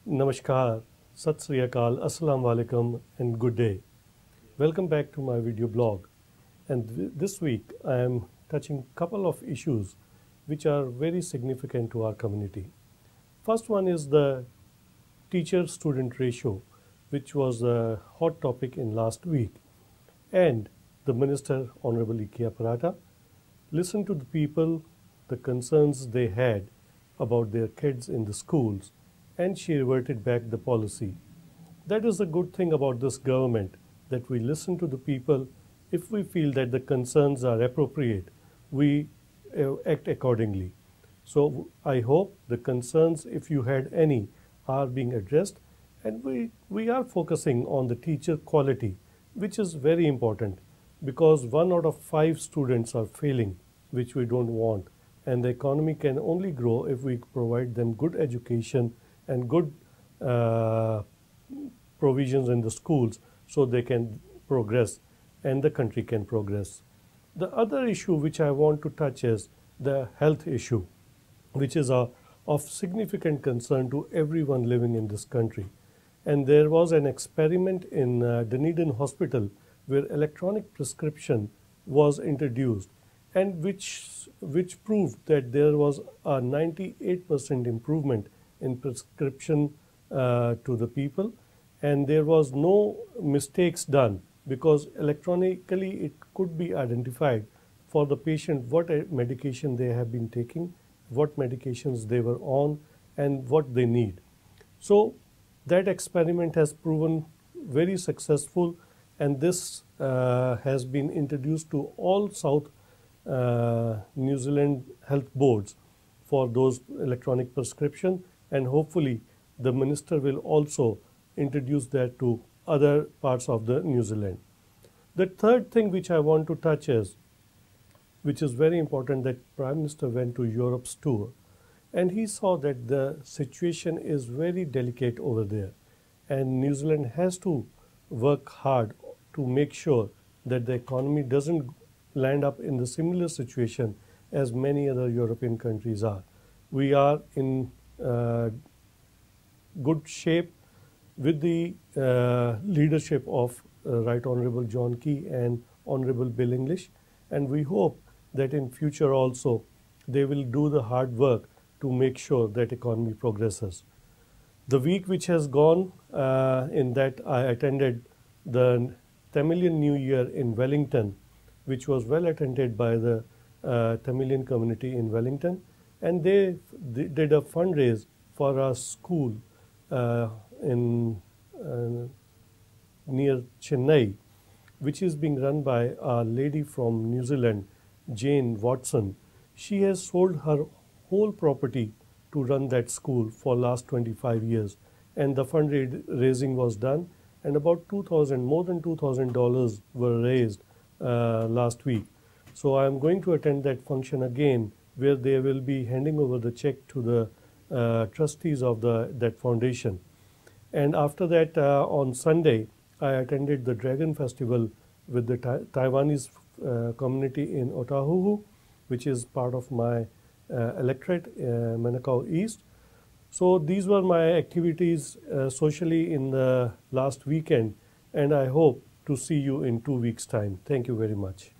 Namaskar, Sat Sri Akal, Assalamu Alaikum, and good day. Welcome back to my video blog. And this week I am touching a couple of issues which are very significant to our community. First one is the teacher-student ratio, which was a hot topic in last week. And the Minister, Honorable Ikia Parata, listened to the people, the concerns they had about their kids in the schools, and she reverted back the policy. That is the good thing about this government, that we listen to the people. If we feel that the concerns are appropriate, we act accordingly. So I hope the concerns, if you had any, are being addressed, and we are focusing on the teacher quality, which is very important, because 1 out of 5 students are failing, which we don't want, and the economy can only grow if we provide them good education and good provisions in the schools so they can progress and the country can progress. The other issue which I want to touch is the health issue, which is of significant concern to everyone living in this country. And there was an experiment in Dunedin Hospital where electronic prescription was introduced, and which proved that there was a 98% improvement in prescription to the people, and there was no mistakes done, because electronically it could be identified for the patient what medication they have been taking, what medications they were on, and what they need. So that experiment has proven very successful, and this has been introduced to all South New Zealand health boards for those electronic prescription, and hopefully the minister will also introduce that to other parts of the New Zealand. The third thing which I want to touch is, which is very important, that Prime Minister went to Europe's tour, and he saw that the situation is very delicate over there, and New Zealand has to work hard to make sure that the economy doesn't land up in the similar situation as many other European countries are. We are in good shape with the leadership of Right Honorable John Key and Honorable Bill English, and we hope that in future also they will do the hard work to make sure that economy progresses. The week which has gone, in that I attended the Tamilian New Year in Wellington, which was well attended by the Tamilian community in Wellington, and they did a fundraise for a school in near Chennai, which is being run by a lady from New Zealand, Jane Watson. She has sold her whole property to run that school for last 25 years, and the fundraising was done, and about more than $2,000 were raised last week. So I am going to attend that function again, where they will be handing over the check to the trustees of that foundation. And after that, on Sunday, I attended the Dragon Festival with the Taiwanese community in Otahuhu, which is part of my electorate, Manukau East. So these were my activities socially in the last weekend, and I hope to see you in 2 weeks' time. Thank you very much.